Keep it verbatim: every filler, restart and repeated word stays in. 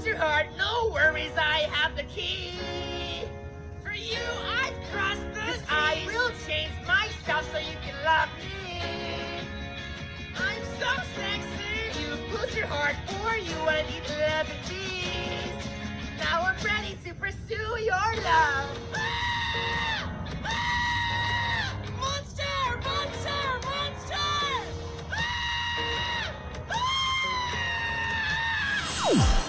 your heart, no worries, I have the key. For you, I'd cross the seas. I will change myself so you can love me. I'm so sexy. You put your heart for you and eat eleven bees. Now I'm ready to pursue your love. Ah! Ah! Monster! Monster! Monster! Ah! Ah!